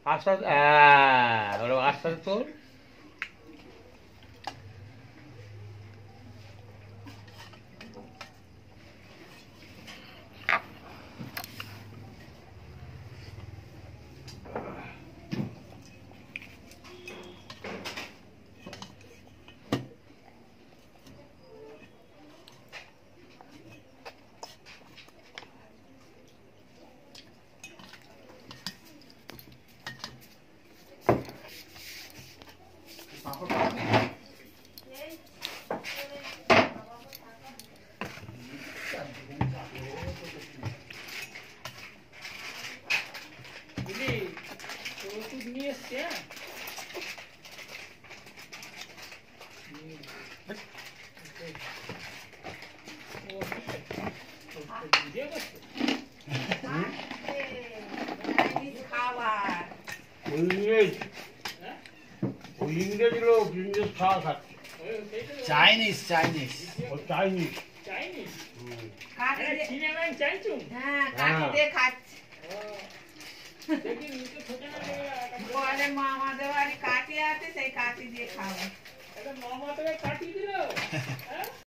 আস্তে আস্তে, হ্যাঁ ওরকম আস্তে আস্তে তোল। ইংরেজ লোক, ইংরেজ খাওয়া খাচ্ছে। চাইনিজ চাইনিজ ও চাইনিজ। চাইনিজ কাটি হ্যাঁ দিয়ে চীনা ম্যান চাইছু হ্যাঁ কাটি দিয়ে খাচ্ছে দেখি নিচে ছোট না বলে মা আমাদের বাড়ি কাটি আছে সেই কাটি দিয়ে খাবো এটা মামা তোকে কাটি দিল হ্যাঁ